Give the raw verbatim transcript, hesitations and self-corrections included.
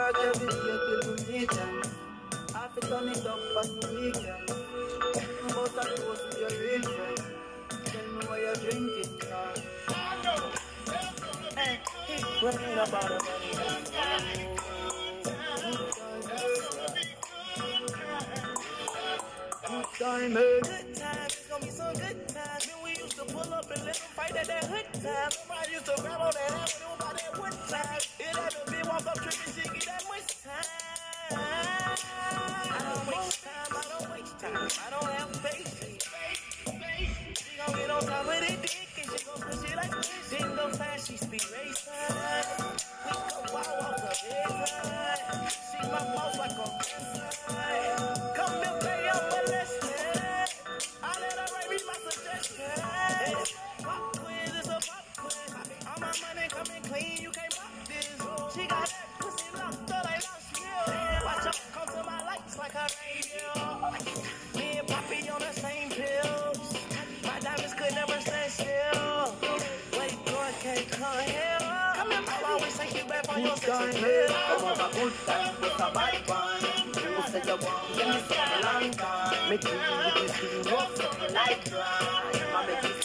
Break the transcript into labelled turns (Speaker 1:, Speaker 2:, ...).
Speaker 1: work every day till the weekend. Half it on it up on the weekend. Most of the post with your real friend. Tell me why you're drinking, car. Hey, when you're about it, good time, good times, it's gonna be some good times. When we used to pull up and let them fight at that hood time. Somebody used to grab on that ass when about that wood time. It had to be walk up tripping, she get that much time. I don't waste time, I don't waste time. I don't have patience. She gon' get on top of the dick and she gon' push it like this. She ain't no fast, she speed race time. We go wow off the bedside. She my boss like a bedside. Come and pay up for less. I let her write me my suggestion. Pop quiz is a pop quiz. All my money coming clean, you can't pop this. She got that pussy locked up like lost skill. Watch out, come to my lights like a radio. Me and Poppy on the same pills. My diamonds could never stand still. Wait, God can't come here. Come here, I'll always take you back on your sexy pill.
Speaker 2: Come on, a good time with a bad one. You say you want, give me some long time. Make you with this thing, rough something like that. I make you